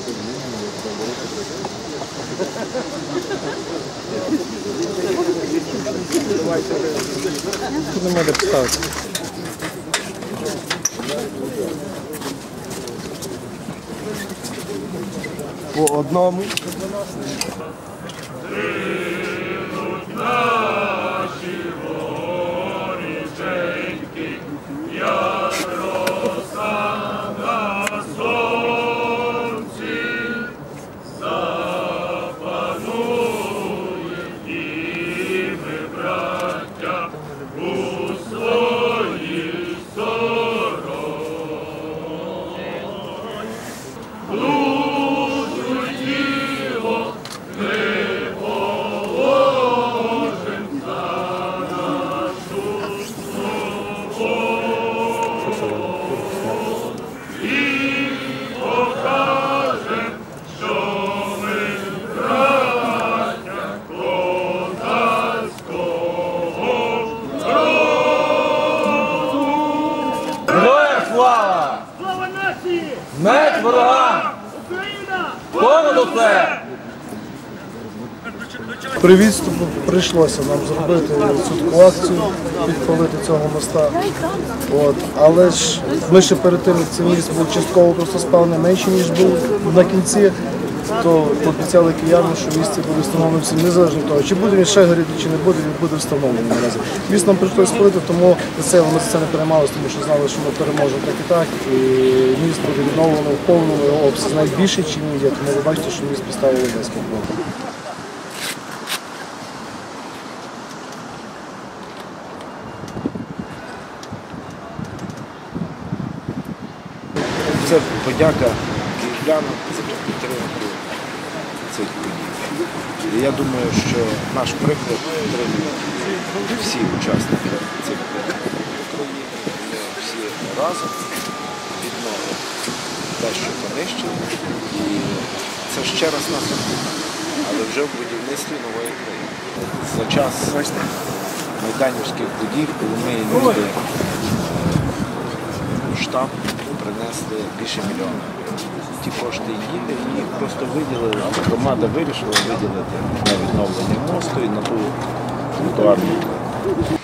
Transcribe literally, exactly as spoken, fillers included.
Тут немає де поставити. По одному. Слава! Слава нації! Смерть ворогам! Україна! Понад усе! При відступу прийшлося нам зробити цю таку акцію, підпалити цього моста. От. Але ж ми ще перед тим, як цей міст був частково просто спалений менше, ніж був на кінці, то пообіцяли киянам, що місце буде встановлено всім, незалежно від того, чи буде він ще горіти, чи не буде, він буде встановлений наразі. Міст нам прийшлося спалити, тому за це ми за це не переймалися, тому що знали, що ми переможемо так і так, і міст буде відновлено в повному його обсязі, навіть більше, ніж він є, тому ви бачите, що міст поставили десь кілометрів. Це подяка київлянам за підтримку цих подій. І я думаю, що наш приклад підтримують всі учасники цих подій України. Ми всі разом відновимо те, що понищили. І це ще раз нас об'єднує, але вже в будівництві нової країни. За час майданівських подій, коли ми люди в штаб принесли більше мільйона. Ті кошти їде, і їх просто виділили, громада вирішила виділити на відновлення мосту і на ту тротуарну.